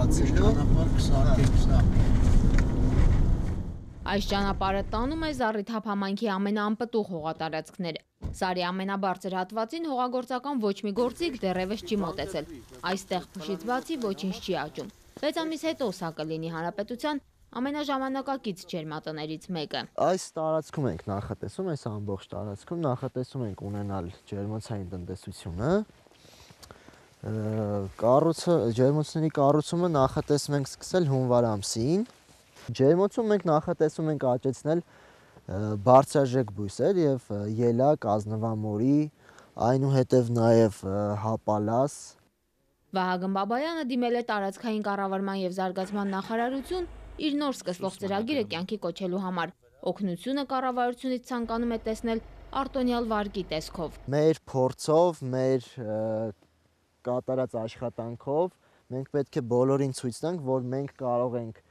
բացելու։ Այս ճանապարհը տանում է Զառիթափ համայնքի ամենաանպտուղ հողատարածքները։ Սարի ամենաբարձր հատվածին հողագործական ոչ մի գործիք դեռևս չի մոտեցել։ Այստեղ փշից բացի ոչինչ չի աճում։ 6 ամիս հետո սա կլինի հանրապետության ամենաժամանակակից ջերմատներից մեկը։ Այս տարածքում ենք նախատեսում, այս ամբողջ տարածքում նախատեսում ենք ունենալ ջերմոցային տնտեսությունը։ Ջերմոցների կառուցումը նախատեսում ենք սկսել հունվար ամսին։ Ջերմոցում մենք նախատեսում ենք աճեցնել բարձրաժեք բույսեր եւ ելակ, ազնվամորի, այնուհետև նաեւ հապալաս։ Վահագն Բաբայանը դիմել է տարածքային կառավարման եւ զարգացման նախարարություն իր նոր սկսվող ծրագիրը կյանքի կոչելու համար։ Օգնությունը կառավարությունից ցանկանում է տեսնել արտոնյալ վարկի տեսքով։ Մեր փորձով, մեր կատարած աշխատանքով մենք պետք է բոլորին ցույց տանք, որ մենք կարող ենք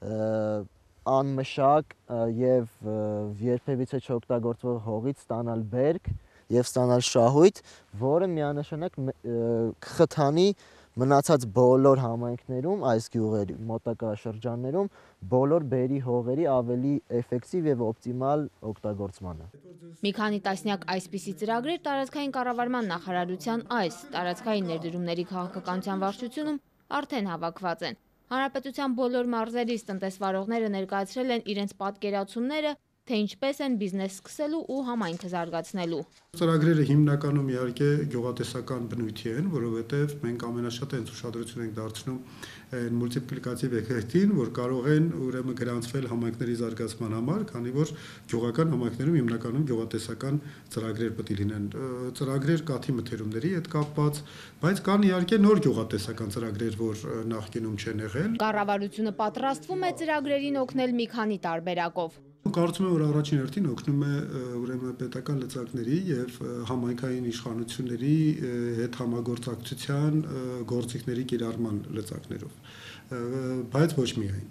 անմշակ եւ երբևիցե չօգտագործվող հողից ստանալ բերք եւ ստանալ շահույթ, որը միանշանակ կխթանի մնացած բոլոր համայնքներում, այս գյուղերի մոտակա շրջաններում բոլոր բերի հողերի ավելի էֆեկտիվ եւ օպտիմալ օգտագործմանը։ Մի քանի տասնյակ այսպիսի ծրագրեր տարածքային կառավարման նախարարության այս տարածքային ներդրումների քաղաքականության վարչությունում արդեն հավաքված են։ Հանրապետության բոլոր մարզերից տնտեսվարողները ներկայացրել են իրենց պատկերացումները, թե ինչպես են բիզնես սկսելու ու համայնքը զարգացնելու։ Ծրագրերը հիմնականում իհարկե գյուղատնտեսական բնույթի են, որովհետև մենք ամենաշատը հենց ուշադրություն ենք դարձնում այն մուլտիպլիկատիվ էֆեկտին, որ կարող են ուրեմն գրանցվել համայնքների զարգացման համար, քանի որ գյուղական համայնքներում հիմնականում գյուղատնտեսական ծրագրեր պետք է լինեն, ծրագրեր կաթի մթերումների հետ կապված, բայց կան իհարկե նոր գյուղատնտեսական ծրագրեր, որ նախկինում չեն եղել։ Կառավարությունը պատրաստվում է ծրագրերին օգնել մի քանի տարբերակով։ Կարծում եմ, որ առաջին հերթին օգնում է ուրեմն պետական լծակների եւ համայնքային իշխանությունների հետ համագործակցության գործիքների կիրառման լծակներով, բայց ոչ միայն։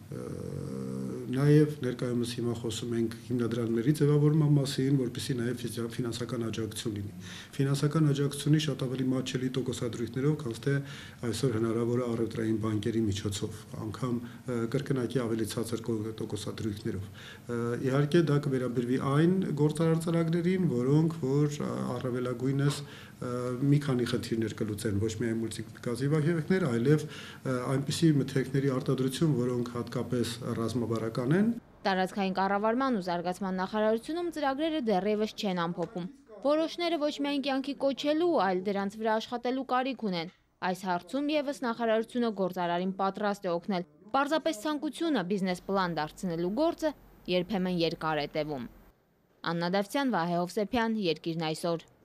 Նաեւ ներկայումս հիմա խոսում ենք հիմնադրամների ձևավորման մասին, որպեսզի նաեւ ֆինանսական աջակցություն լինի։ Ֆինանսական աջակցությունի շատ ավելի մատչելի տոկոսադրույքներով, քան թե այսօր հնարավոր է առևտրային բանկերի միջոցով, անգամ կրկնակի ավելի ցածր տոկոսադրույքներով։ Իհարկե դա կվերաբերվի այն գործարար ծրագրերին, որոնք որ առավելագույնս մի քանի խնդիրներ կլուծեն, ոչ միայն մուլտիպլիկատիվ էֆեկտներ, այլև այնպիսի մթերքների արտադրություն, որոնք հատկապես ռազմավարական են։ Տարածքային կառավարման ու զարգացման նախարարությունում ծրագրերը դեռևս չեն ամփոփում։ Որոշները ոչ միայն կյանքի կոչելու, այլ դրանց վրա աշխատելու կարիք ունեն։ Այս հարցում եւս նախարարությունը գործարարին պատրաստ է օգնել։ Պարզապես ցանկությունը բիզնես պլան դարձնելու գործը երբեմն երկար է տևում։ Աննա Դավթյան, Վահե Հովսեփյան, Երկիրն այսօր։